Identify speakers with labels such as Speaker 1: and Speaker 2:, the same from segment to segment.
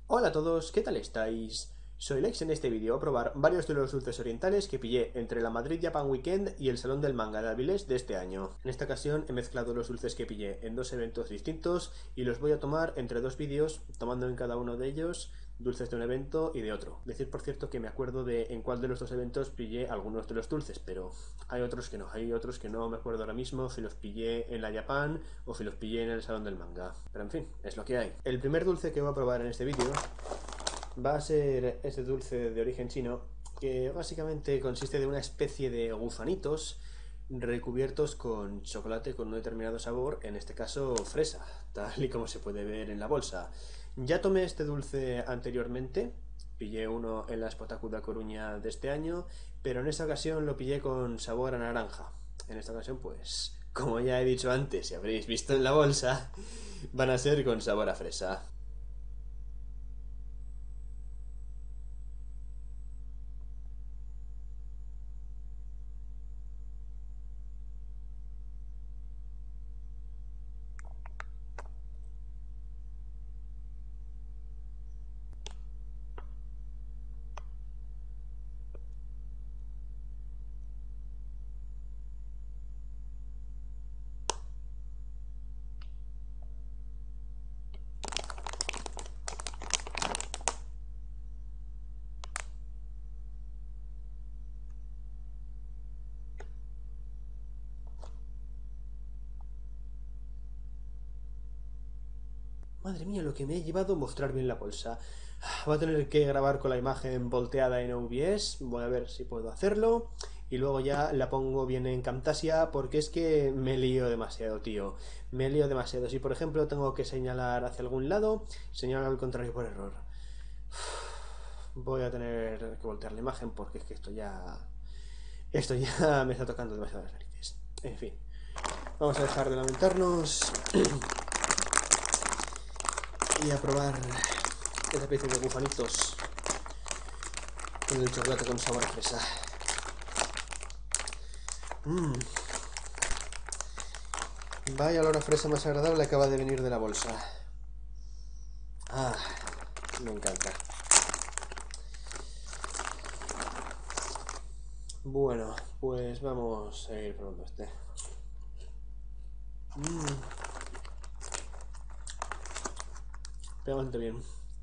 Speaker 1: Hola a todos, ¿qué tal estáis? Soy Lex. En este vídeo a probar varios de los dulces orientales que pillé entre la Madrid Japan Weekend y el Salón del Manga de Avilés de este año. En esta ocasión he mezclado los dulces que pillé en dos eventos distintos y los voy a tomar entre dos vídeos, tomando en cada uno de ellos dulces de un evento y de otro. Decir por cierto que me acuerdo de en cuál de los dos eventos pillé algunos de los dulces, pero hay otros que no me acuerdo ahora mismo si los pillé en la Japan o si los pillé en el Salón del Manga. Pero en fin, es lo que hay. El primer dulce que voy a probar en este vídeo va a ser este dulce de origen chino que básicamente consiste de una especie de gusanitos recubiertos con chocolate con un determinado sabor, en este caso fresa, tal y como se puede ver en la bolsa. Ya tomé este dulce anteriormente, pillé uno en la Spotacuda Coruña de este año, pero en esta ocasión lo pillé con sabor a naranja. En esta ocasión, pues, como ya he dicho antes y habréis visto en la bolsa, van a ser con sabor a fresa. Madre mía, lo que me he llevado a mostrar bien la bolsa. Voy a tener que grabar con la imagen volteada en OBS. Voy a ver si puedo hacerlo. Y luego ya la pongo bien en Camtasia porque es que me lío demasiado, tío. Me lío demasiado. Si por ejemplo tengo que señalar hacia algún lado, señalo al contrario por error. Voy a tener que voltear la imagen porque es que esto ya... Esto ya me está tocando demasiado las narices. En fin. Vamos a dejar de lamentarnos y a probar esa especie de bufanitos con el chocolate con sabor a fresa. Mmm, vaya olor a fresa más agradable acaba de venir de la bolsa. Ah, me encanta. Bueno, pues vamos a ir probando este. Mmm, pega bastante bien.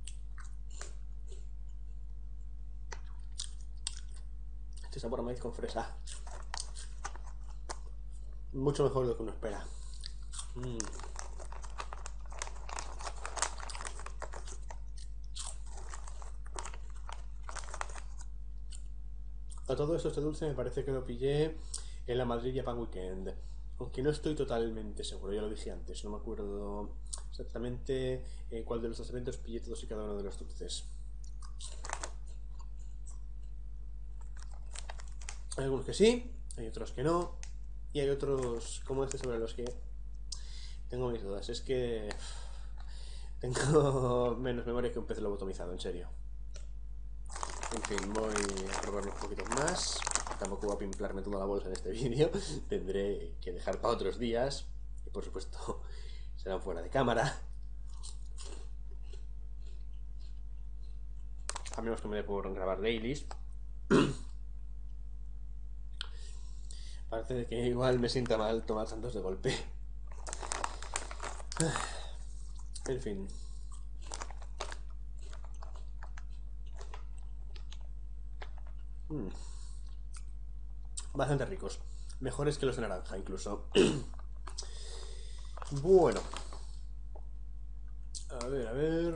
Speaker 1: Este sabor a maíz con fresa. Mucho mejor de lo que uno espera. Mmm. A todo esto, este dulce me parece que lo pillé en la Madrid Japan Weekend. Aunque no estoy totalmente seguro, ya lo dije antes, no me acuerdo exactamente cuál de los dos eventos pillé todos y cada uno de los dulces. Hay algunos que sí, hay otros que no, y hay otros como este sobre los que tengo mis dudas. Es que tengo menos memoria que un pez lobotomizado, en serio. En fin, voy a probar unos poquitos más. Tampoco voy a pimplarme toda la bolsa en este vídeo. Tendré que dejar para otros días. Y por supuesto, serán fuera de cámara. A menos que me dé por grabar dailies. Parece que igual me sienta mal tomar tantos de golpe. En fin. Bastante ricos. Mejores que los de naranja, incluso. Bueno. A ver, a ver.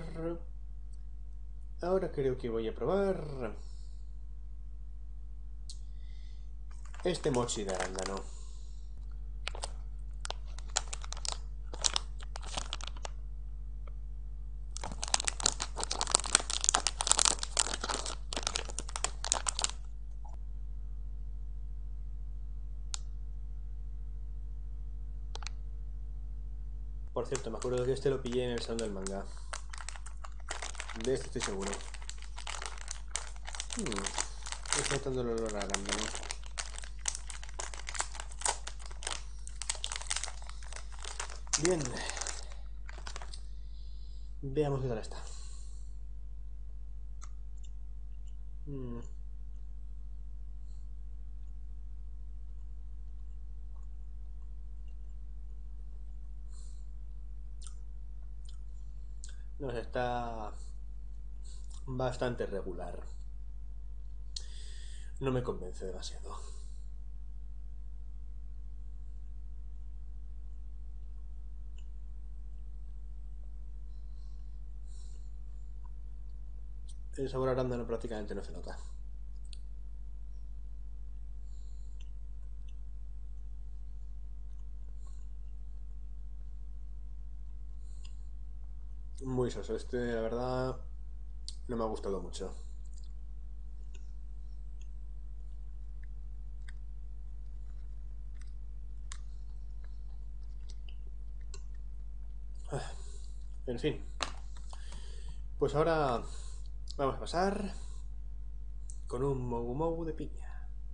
Speaker 1: Ahora creo que voy a probar este mochi de arándano. Por cierto, me acuerdo que este lo pillé en el salón del manga. De este estoy seguro. Estoy notando el olor a arándano. Bien. Veamos qué tal está. Mm. No sé, está bastante regular. No me convence demasiado. El sabor arándano prácticamente no se nota. Muy soso. La verdad, no me ha gustado mucho. En fin. Pues ahora vamos a pasar con un mogu mogu de piña.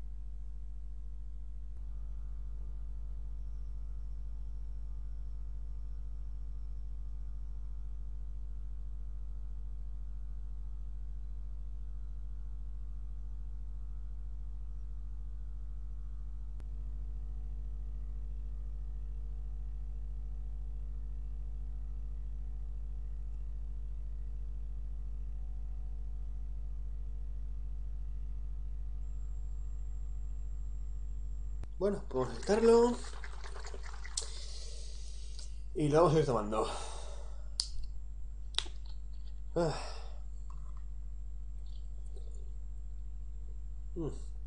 Speaker 1: Bueno, podemos quitarlo y lo vamos a ir tomando. Ah. Mm.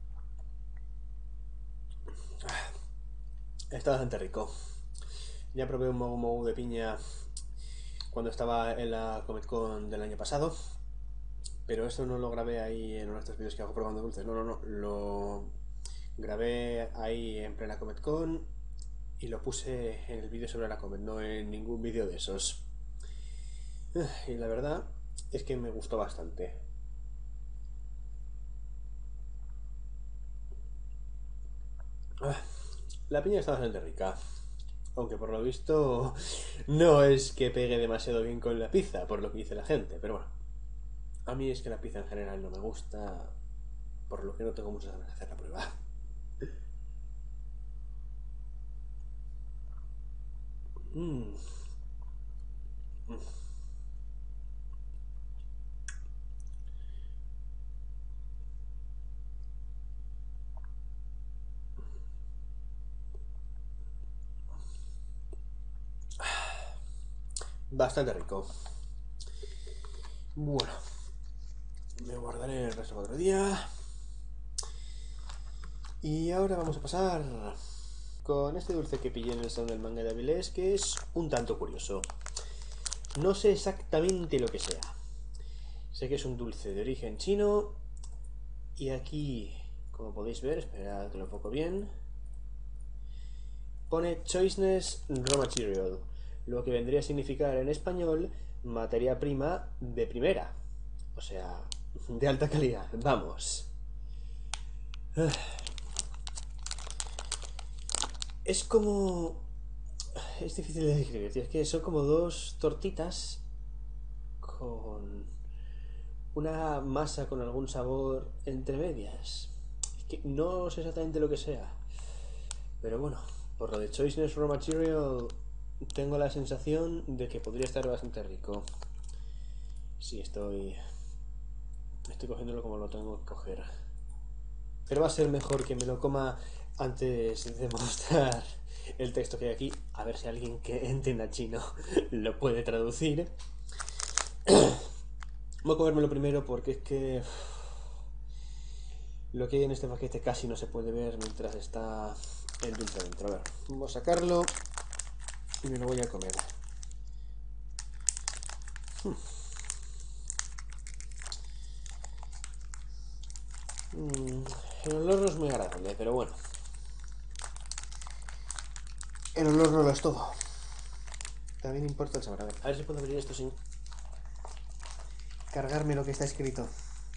Speaker 1: Está bastante rico. Ya probé un mogu mogu de piña cuando estaba en la Comic Con del año pasado, pero eso no lo grabé ahí en uno de estos vídeos que hago probando dulces. No. Lo grabé ahí en plena Comic Con y lo puse en el vídeo sobre la Comic, no en ningún vídeo de esos. Y la verdad es que me gustó bastante. La piña está bastante rica. Aunque por lo visto no es que pegue demasiado bien con la pizza, por lo que dice la gente, pero bueno. A mí es que la pizza en general no me gusta, por lo que no tengo muchas ganas de hacer la prueba. Mm. Bastante rico. Bueno, me guardaré el resto para otro día. Y ahora vamos a pasar con este dulce que pillé en el salón del manga de Avilés, que es un tanto curioso. No sé exactamente lo que sea. Sé que es un dulce de origen chino. Y aquí, como podéis ver, esperad que lo enfoco bien, pone Choiceness Raw Material, lo que vendría a significar en español materia prima de primera. O sea, de alta calidad. Vamos. Es como... Es difícil de describir, tío. Es que son como dos tortitas con una masa con algún sabor entre medias. Es que no sé exactamente lo que sea. Pero bueno, por lo de Choiceness Raw Material tengo la sensación de que podría estar bastante rico. Sí, estoy cogiéndolo como lo tengo que coger. Pero va a ser mejor que me lo coma antes de mostrar el texto que hay aquí. A ver si alguien que entienda chino lo puede traducir. Voy a comérmelo primero porque es que lo que hay en este paquete casi no se puede ver mientras está el dulce dentro. A ver, vamos a sacarlo y me lo voy a comer. El olor no es muy agradable, pero bueno. El olor no lo es todo. También importa el sabor. A ver si puedo abrir esto sin cargarme lo que está escrito.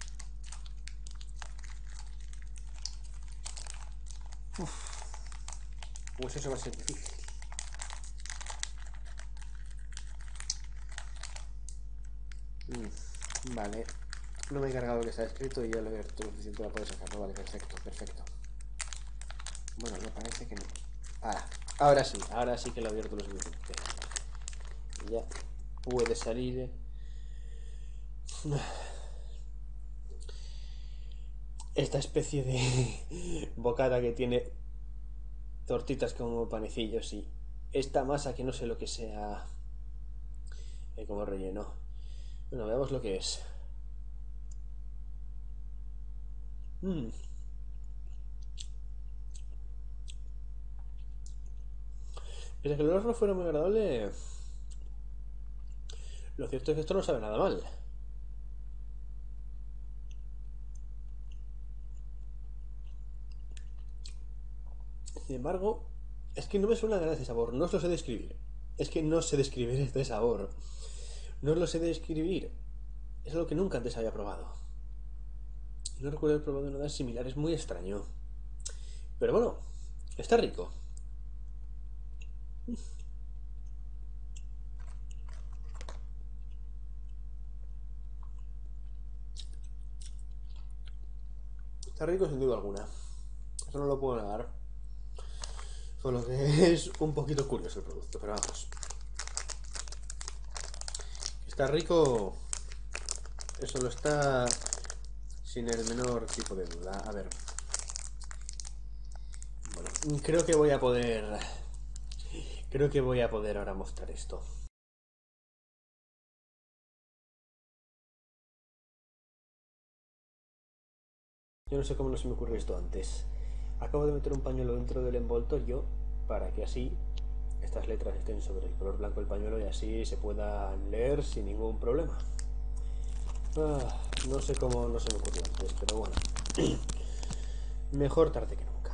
Speaker 1: Pues eso va a ser difícil. Vale. No me he cargado lo que está escrito y ya lo he abierto lo suficiente para poder sacarlo. Vale, perfecto, perfecto. Bueno, me parece que no. Ahora sí que lo he abierto lo suficiente. Ya puede salir. Esta especie de bocata que tiene tortitas como panecillos y esta masa que no sé lo que sea como relleno. Bueno, veamos lo que es. Pese a que el olor no fuera muy agradable, lo cierto es que esto no sabe nada mal. Sin embargo, es que no me suena a ganar ese sabor, no os lo sé describir. Es que no sé describir este sabor. No os lo sé describir. Es algo que nunca antes había probado. No recuerdo haber probado nada similar, es muy extraño. Pero bueno, está rico. Está rico sin duda alguna. Eso no lo puedo negar. Solo que es un poquito curioso el producto, pero vamos. Está rico. Eso lo está sin el menor tipo de duda. A ver. Bueno, creo que voy a poder. Creo que voy a poder ahora mostrar esto. Yo no sé cómo no se me ocurrió esto antes. Acabo de meter un pañuelo dentro del envoltorio para que así estas letras estén sobre el color blanco del pañuelo y así se puedan leer sin ningún problema. No sé cómo no se me ocurrió antes, pero bueno. Mejor tarde que nunca.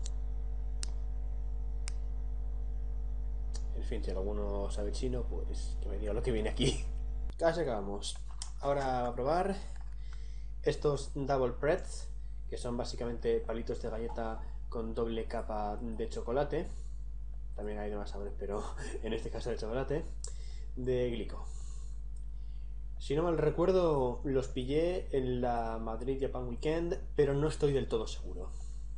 Speaker 1: En fin, si alguno sabe chino, pues que me diga lo que viene aquí. Casi acabamos. Ahora a probar estos Double Pretz, que son básicamente palitos de galleta con doble capa de chocolate. También hay demás sabores, pero en este caso de chocolate. De Glico. Si no mal recuerdo, los pillé en la Madrid Japan Weekend, pero no estoy del todo seguro.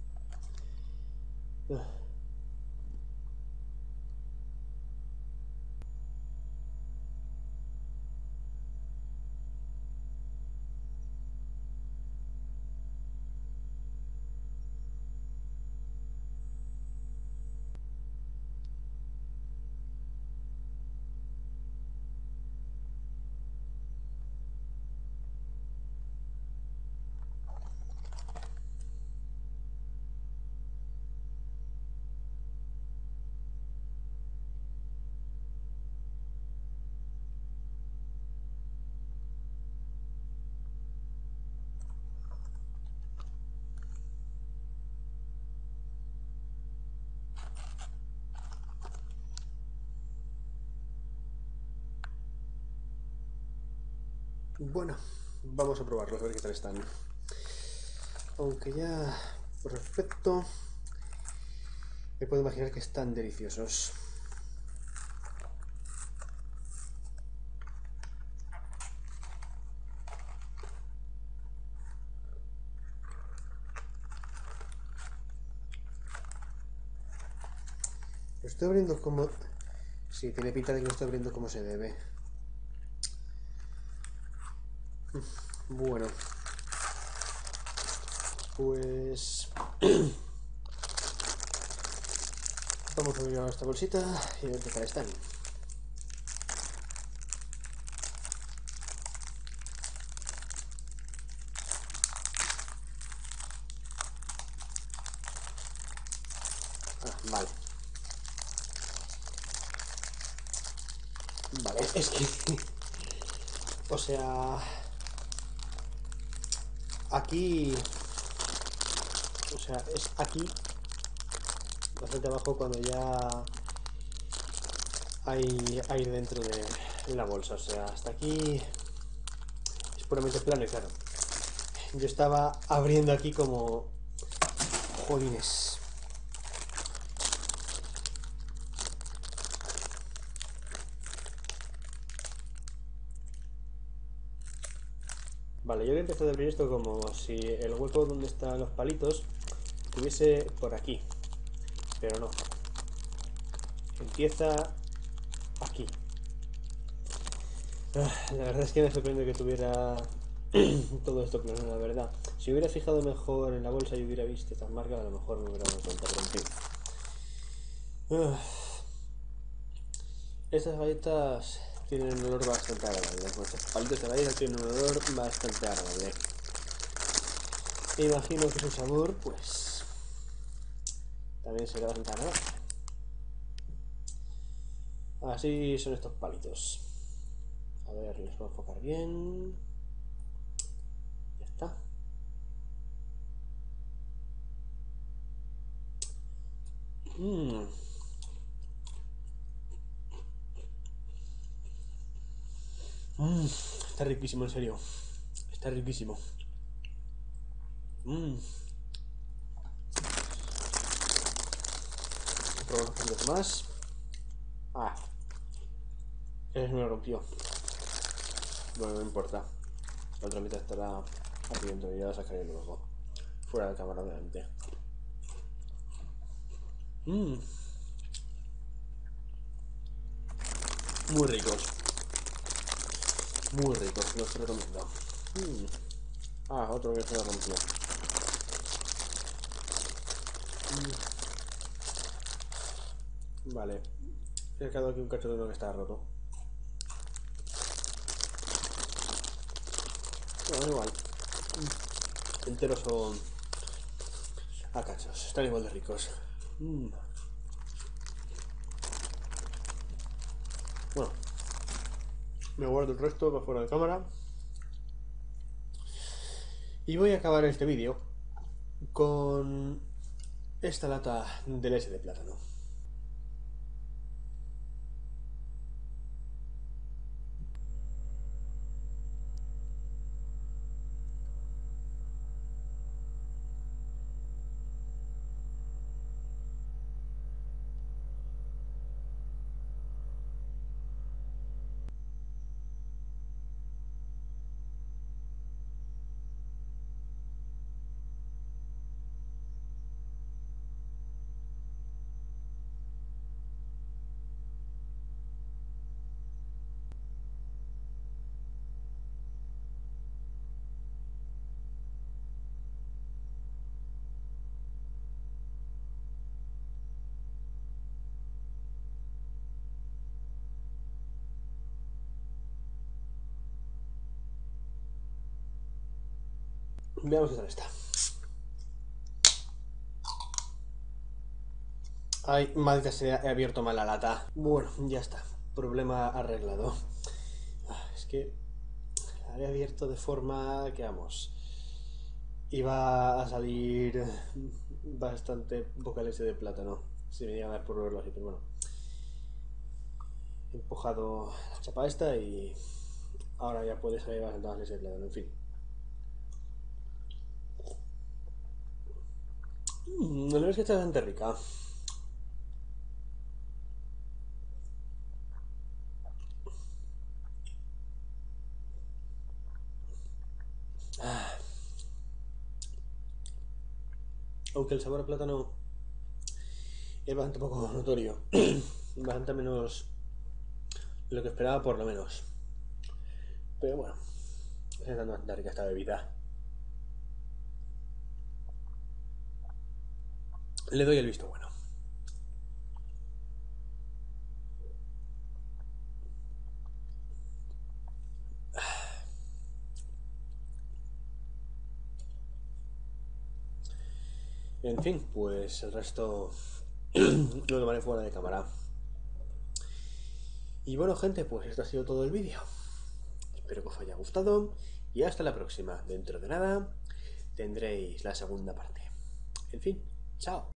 Speaker 1: Bueno, vamos a probarlos, a ver qué tal están. Aunque ya por aspecto me puedo imaginar que están deliciosos. Lo estoy abriendo como... Sí, tiene pinta de que lo estoy abriendo como se debe. Bueno. Pues... vamos a abrir esta bolsita y a ver qué tal están. Vale. Vale, es que... o sea... aquí... O sea, es aquí... bastante abajo cuando ya... hay aire dentro de la bolsa. O sea, hasta aquí... es puramente plano y claro. Yo estaba abriendo aquí como... jolines. Vale, yo he empezado a abrir esto como si el hueco donde están los palitos estuviese por aquí, pero no. Empieza aquí. La verdad es que me sorprende que tuviera todo esto plano, la verdad. Si hubiera fijado mejor en la bolsa y hubiera visto estas marcas, a lo mejor me hubiera dado cuenta, pero en fin. Estas galletas tienen un olor bastante agradable. Estos palitos de galletas tienen un olor bastante agradable. Me imagino que su sabor, pues, también será bastante agradable. Así son estos palitos. A ver, les voy a enfocar bien. Ya está. Está riquísimo, en serio. Está riquísimo. Probar unos poquitos más. Ese me lo rompió. Bueno, no importa. La otra mitad estará aquí dentro y ya la sacaré luego. Fuera de cámara, obviamente. Muy ricos. Muy ricos, los recomiendo. Otro que se lo rompió. Vale. He quedado aquí un cacho de uno que está roto. Bueno, igual. Enteros son a cachos. Están igual de ricos. Bueno. Me guardo el resto para fuera de cámara. Y voy a acabar este vídeo con esta lata de leche de plátano. Veamos qué tal está. Ay, maldita sea, he abierto mal la lata. Bueno, ya está. Problema arreglado. Es que la había abierto de forma que, vamos, iba a salir bastante poca leche de plátano. Si me iba a dar por verlo así, pero bueno. He empujado la chapa esta y ahora ya puede salir bastante más leche de plátano, en fin. La verdad es que está bastante rica. Aunque el sabor a plátano es bastante poco notorio. Bastante menos de lo que esperaba, por lo menos. Pero bueno, es bastante rica esta bebida. Le doy el visto bueno. En fin, pues el resto lo tomaré fuera de cámara. Y bueno, gente, pues esto ha sido todo el vídeo. Espero que os haya gustado y hasta la próxima. Dentro de nada tendréis la segunda parte. En fin, chao.